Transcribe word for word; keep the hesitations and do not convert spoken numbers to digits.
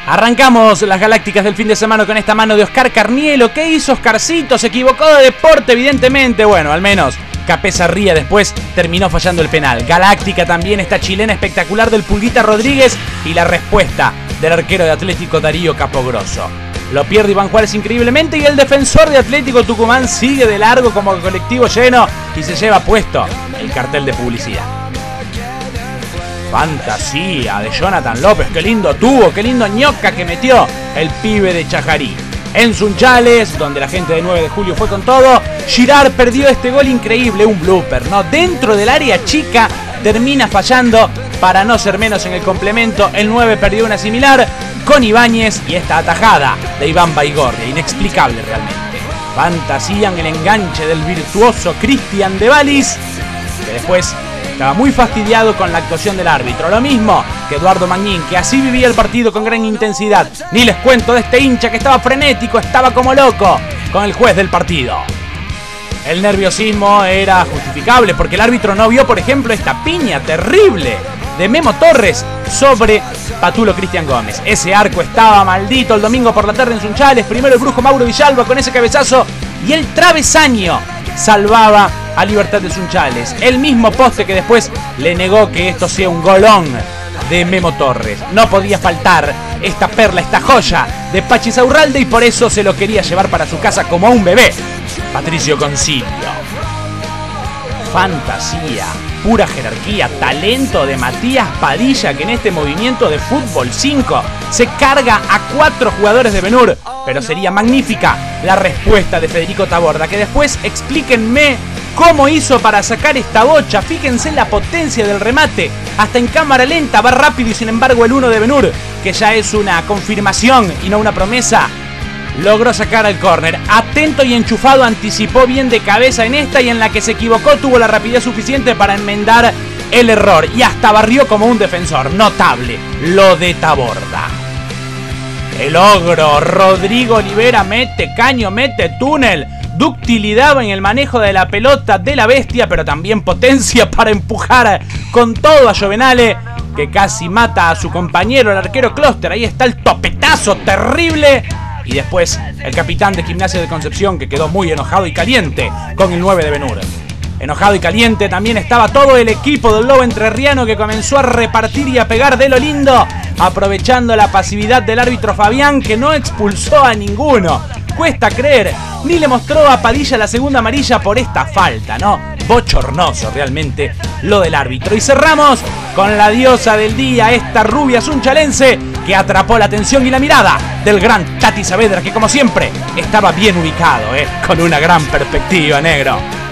Arrancamos las galácticas del fin de semana con esta mano de Oscar Carnielo. ¿Qué hizo Oscarcito? ¿Se equivocó de deporte? Evidentemente. Bueno, al menos Capesa Ría después terminó fallando el penal. Galáctica también esta chilena espectacular del Pulguita Rodríguez y la respuesta del arquero de Atlético Darío Capogrosso. Lo pierde Iván Juárez increíblemente y el defensor de Atlético Tucumán sigue de largo como colectivo lleno y se lleva puesto el cartel de publicidad. Fantasía de Jonathan López, qué lindo tuvo, qué lindo ñoca que metió el pibe de Chajarí. En Sunchales, donde la gente de nueve de julio fue con todo, Girard perdió este gol increíble, un blooper, ¿no? Dentro del área chica termina fallando para no ser menos en el complemento. El nueve perdió una similar con Ibáñez y esta atajada de Iván Baigorria, inexplicable realmente. Fantasía en el enganche del virtuoso Cristian de Valis, que después estaba muy fastidiado con la actuación del árbitro. Lo mismo que Eduardo Magnín, que así vivía el partido con gran intensidad. Ni les cuento de este hincha que estaba frenético, estaba como loco con el juez del partido. El nerviosismo era justificable porque el árbitro no vio, por ejemplo, esta piña terrible de Memo Torres sobre Patulo Cristian Gómez. Ese arco estaba maldito el domingo por la tarde en Sunchales. Primero el brujo Mauro Villalba con ese cabezazo y el travesaño salvaba a Libertad de Sunchales. El mismo poste que después le negó que esto sea un golón de Memo Torres. No podía faltar esta perla, esta joya de Pachi Saurralde y por eso se lo quería llevar para su casa como un bebé. Patricio Concilio. Fantasía, pura jerarquía, talento de Matías Padilla, que en este movimiento de fútbol cinco se carga a cuatro jugadores de Ben-Hur. Pero sería magnífica la respuesta de Federico Taborda, que después explíquenme cómo hizo para sacar esta bocha. Fíjense la potencia del remate, hasta en cámara lenta va rápido y sin embargo el uno de Ben-Hur, que ya es una confirmación y no una promesa, logró sacar al córner. Atento y enchufado, anticipó bien de cabeza en esta y en la que se equivocó tuvo la rapidez suficiente para enmendar el error y hasta barrió como un defensor. Notable lo de Taborda. El ogro Rodrigo Olivera mete caño, mete túnel, ductilidad en el manejo de la pelota de la bestia, pero también potencia para empujar con todo a Jovenale, que casi mata a su compañero, el arquero Closter. Ahí está el topetazo terrible. Y después el capitán de Gimnasia de Concepción, que quedó muy enojado y caliente con el nueve de Ben-Hur. Enojado y caliente también estaba todo el equipo del Lobo Entrerriano, que comenzó a repartir y a pegar de lo lindo, aprovechando la pasividad del árbitro Fabián, que no expulsó a ninguno. Cuesta creer, ni le mostró a Padilla la segunda amarilla por esta falta, ¿no? Bochornoso realmente lo del árbitro. Y cerramos con la diosa del día, esta rubia sunchalense, que atrapó la atención y la mirada del gran Tati Saavedra, que como siempre estaba bien ubicado, ¿eh? Con una gran perspectiva, negro.